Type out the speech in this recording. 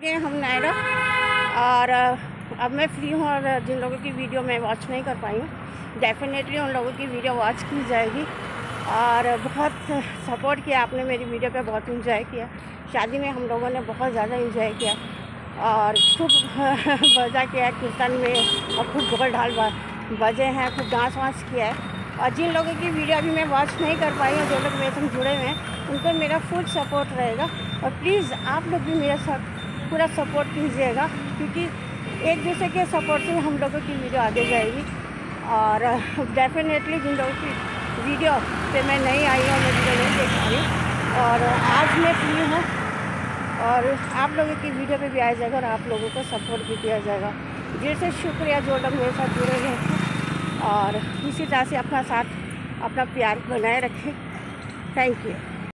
के हम नायरा और अब मैं फ्री हूँ और जिन लोगों की वीडियो मैं वॉच नहीं कर पाई हूँ डेफिनेटली उन लोगों की वीडियो वॉच की जाएगी। और बहुत सपोर्ट किया आपने मेरी वीडियो पे, बहुत इंजॉय किया। शादी में हम लोगों ने बहुत ज़्यादा इंजॉय किया और खूब बजा किया कीर्तन में और खूब ढोल ढाल बजे हैं, खूब डांस वांस किया है। और जिन लोगों की वीडियो अभी मैं वॉच नहीं कर पाई हूँ, जो लोग मेरे संग जुड़े हुए हैं, उनको मेरा फुल सपोर्ट रहेगा। और प्लीज़ आप लोग भी मेरा पूरा सपोर्ट कीजिएगा, क्योंकि एक दूसरे के सपोर्ट से हम लोगों की वीडियो आगे जाएगी। और डेफिनेटली जिन लोगों की वीडियो पे मैं नहीं आई हूँ, मैं वीडियो नहीं देख पाई और आज मैं फ्री हूँ और आप लोगों की वीडियो पे भी आया जाएगा और आप लोगों को सपोर्ट भी किया जाएगा। दिल से शुक्रिया जो लोग मेरे साथ जुड़े हुए हैं और इसी तरह से अपना साथ, अपना प्यार बनाए रखें। Thank you.